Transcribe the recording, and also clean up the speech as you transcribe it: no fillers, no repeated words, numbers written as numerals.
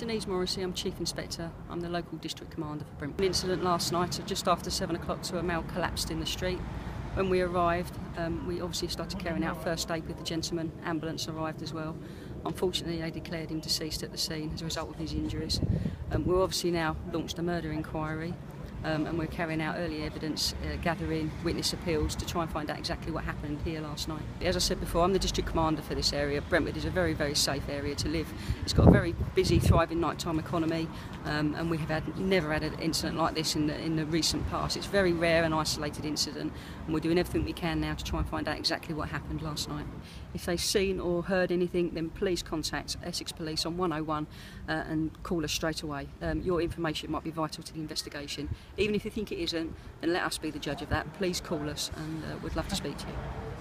Denise Morrissey, I'm Chief Inspector. I'm the local district commander for Brentwood. An incident last night, just after 7 o'clock, so a male collapsed in the street. When we arrived, we obviously started carrying out first aid with the gentleman. Ambulance arrived as well. Unfortunately, they declared him deceased at the scene as a result of his injuries. We've obviously now launched a murder inquiry, and we're carrying out early evidence gathering, witness appeals to try and find out exactly what happened here last night. As I said before, I'm the district commander for this area. Brentwood is a very, very safe area to live. It's got a very busy, thriving nighttime economy, and we have never had an incident like this in the recent past. It's a very rare and isolated incident, and we're doing everything we can now to try and find out exactly what happened last night. If they've seen or heard anything, then please contact Essex Police on 101 and call us straight away. Your information might be vital to the investigation. Even if you think it isn't, then let us be the judge of that. Please call us, and we'd love to speak to you.